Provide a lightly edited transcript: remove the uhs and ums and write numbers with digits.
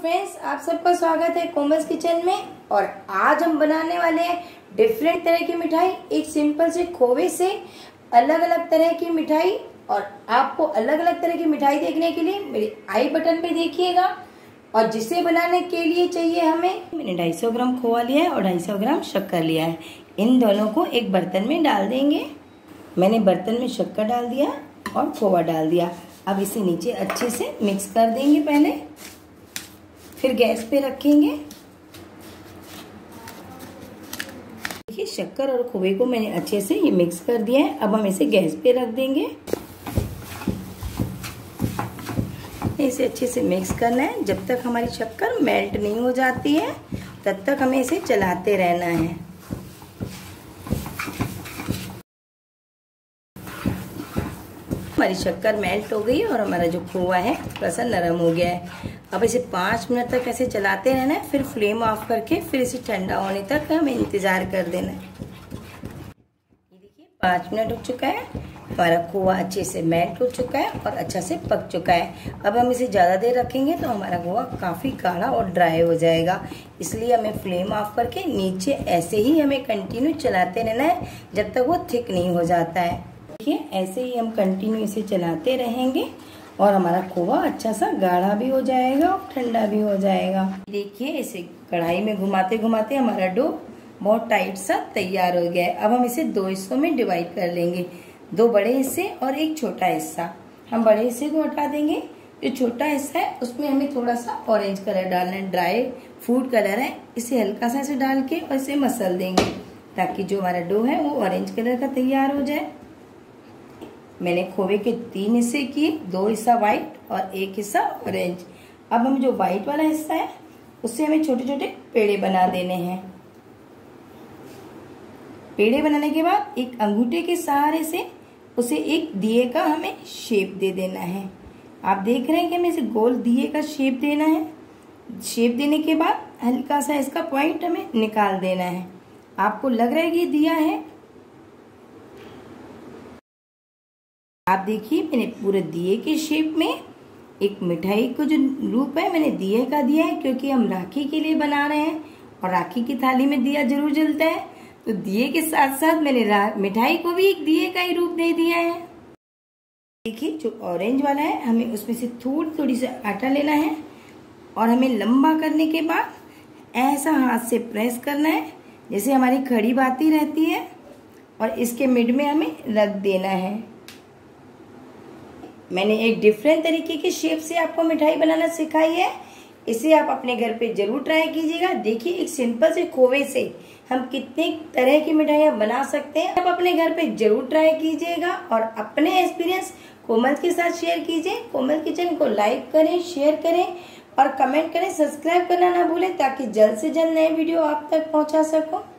Friends, आप सबका स्वागत है कोमल्स किचन में। और आज हम बनाने वाले हैं डिफरेंट तरह की मिठाई। एक सिंपल से खोवे से अलग अलग तरह की मिठाई। और आपको अलग अलग तरह की मिठाई देखने के लिए मेरे आई बटन पे देखिएगा। और जिसे बनाने के लिए चाहिए मैंने 250 ग्राम खोवा लिया है और 250 ग्राम शक्कर लिया है। इन दोनों को एक बर्तन में डाल देंगे। मैंने बर्तन में शक्कर डाल दिया और खोवा डाल दिया। अब इसे नीचे अच्छे से मिक्स कर देंगे पहले, फिर गैस पे रखेंगे। देखिए शक्कर और खोवे को मैंने अच्छे से ये मिक्स कर दिया है। अब हम इसे गैस पे रख देंगे। इसे अच्छे से मिक्स करना है। जब तक हमारी शक्कर मेल्ट नहीं हो जाती है तब तक हमें इसे चलाते रहना है। हमारी शक्कर मेल्ट हो गई और हमारा जो खोवा है थोड़ा सा नरम हो गया है। अब इसे 5 मिनट तक ऐसे चलाते रहना है, फिर फ्लेम ऑफ करके फिर इसे ठंडा होने तक हमें इंतजार कर देना है। ये देखिए 5 मिनट हो चुका है, हमारा खोवा अच्छे से मेल्ट हो चुका है और अच्छा से पक चुका है। अब हम इसे ज़्यादा देर रखेंगे तो हमारा खोवा काफ़ी गाढ़ा और ड्राई हो जाएगा, इसलिए हमें फ्लेम ऑफ करके नीचे ऐसे ही हमें कंटिन्यू चलाते रहना है जब तक वो थिक नहीं हो जाता है। देखिए ऐसे ही हम कंटिन्यू इसे चलाते रहेंगे और हमारा खोवा अच्छा सा गाढ़ा भी हो जाएगा और ठंडा भी हो जाएगा। देखिए इसे कढ़ाई में घुमाते घुमाते हमारा डो बहुत टाइट सा तैयार हो गया है। अब हम इसे 2 हिस्सों में डिवाइड कर लेंगे, 2 बड़े हिस्से और एक छोटा हिस्सा। हम बड़े हिस्से को हटा देंगे। जो छोटा हिस्सा है उसमें हमें थोड़ा सा ऑरेंज कलर डालना है, ड्राई फूड कलर है। इसे हल्का सा ऐसे डाल के और इसे मसल देंगे ताकि जो हमारा डो है वो ऑरेंज कलर का तैयार हो जाए। मैंने खोवे के 3 हिस्से किए, 2 हिस्सा व्हाइट और 1 हिस्सा ऑरेंज। अब हम जो व्हाइट वाला हिस्सा है उससे हमें छोटे छोटे पेड़े बना देने हैं। पेड़े बनाने के बाद एक अंगूठे के सहारे से उसे एक दिए का हमें शेप दे देना है। आप देख रहे हैं कि हमें इसे गोल दिए का शेप देना है। शेप देने के बाद हल्का सा इसका पॉइंट हमें निकाल देना है। आपको लग रहा है कि दिया है, आप देखिए मैंने पूरे दिए के शेप में एक मिठाई को जो रूप है मैंने दिए का दिया है, क्योंकि हम राखी के लिए बना रहे हैं और राखी की थाली में दिया जरूर जलता है। तो दिए के साथ साथ मैंने मिठाई को भी एक दिए का ही रूप दे दिया है। देखिए जो ऑरेंज वाला है हमें उसमें से थोड़ी थोड़ी सी आटा लेना है और हमें लंबा करने के बाद ऐसा हाथ से प्रेस करना है जैसे हमारी खड़ी बाती रहती है और इसके मिड में हमें रख देना है। मैंने एक डिफरेंट तरीके के शेप से आपको मिठाई बनाना सिखाई है, इसे आप अपने घर पे जरूर ट्राई कीजिएगा। देखिए एक सिंपल से खोवे से हम कितने तरह की मिठाइयाँ बना सकते हैं। आप अपने घर पे जरूर ट्राई कीजिएगा और अपने एक्सपीरियंस कोमल के साथ शेयर कीजिए। कोमल किचन को लाइक करें, शेयर करें और कमेंट करें, सब्सक्राइब करना ना भूलें ताकि जल्द से जल्द नए वीडियो आप तक पहुँचा सकूँ।